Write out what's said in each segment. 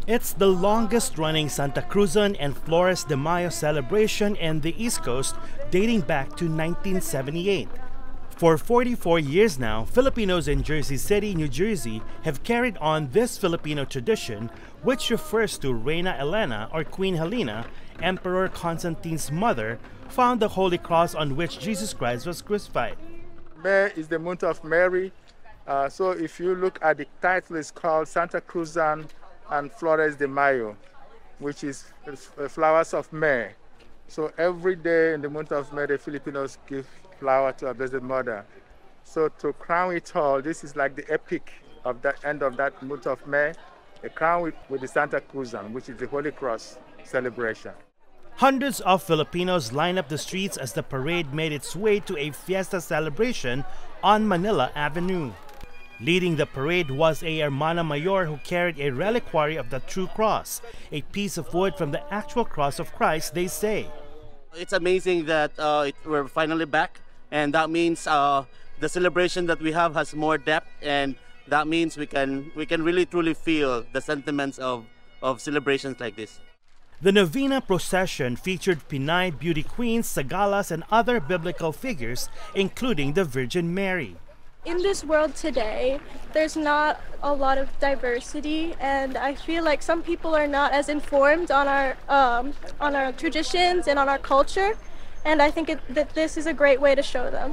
It's the longest-running Santacruzan and Flores de Mayo celebration in the East Coast, dating back to 1978. For 44 years now, Filipinos in Jersey City, New Jersey have carried on this Filipino tradition, which refers to Reina Elena or Queen Helena, Emperor Constantine's mother, found the Holy Cross on which Jesus Christ was crucified. May is the month of Mary. So if you look at the title, it's called Santacruzan and Flores de Mayo, which is flowers of May. So every day in the month of May, the Filipinos give flower to our Blessed Mother. So to crown it all, this is like the epic of the end of that month of May, a crown with the Santacruzan, which is the Holy Cross celebration. Hundreds of Filipinos lined up the streets as the parade made its way to a fiesta celebration on Manila Avenue. Leading the parade was a Hermana Mayor who carried a reliquary of the True Cross, a piece of wood from the actual cross of Christ, they say. It's amazing that we're finally back, and that means the celebration that we have has more depth, and that means we can really truly feel the sentiments of celebrations like this. The Novena procession featured Pinay beauty queens, Tagalas, and other biblical figures, including the Virgin Mary. In this world today, there's not a lot of diversity, and I feel like some people are not as informed on our traditions and on our culture, and I think that this is a great way to show them.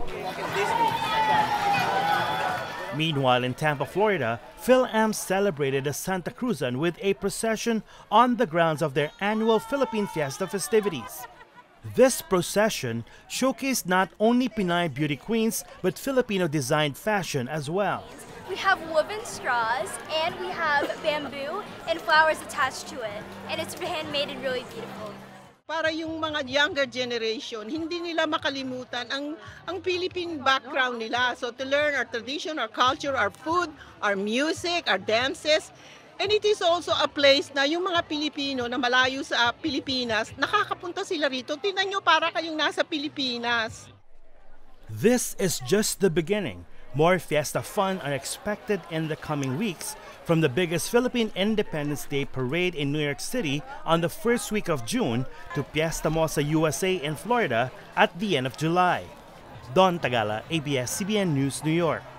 Meanwhile, in Tampa, Florida, Fil-Am celebrated the Santacruzan with a procession on the grounds of their annual Philippine Fiesta festivities. This procession showcased not only Pinay beauty queens, but Filipino-designed fashion as well. We have woven straws, and we have bamboo and flowers attached to it. And it's handmade and really beautiful. Para yung mga younger generation, hindi nila makalimutan ang Philippine background nila. So to learn our tradition, our culture, our food, our music, our dances. And it is also a place na yung mga Pilipino na malayo sa Pilipinas, nakakapunta sila rito. Tingnan nyo, para kayong nasa Pilipinas. This is just the beginning. More fiesta fun are expected in the coming weeks, from the biggest Philippine Independence Day parade in New York City on the first week of June to Fiesta Mosa USA in Florida at the end of July. Don Tagala, ABS-CBN News, New York.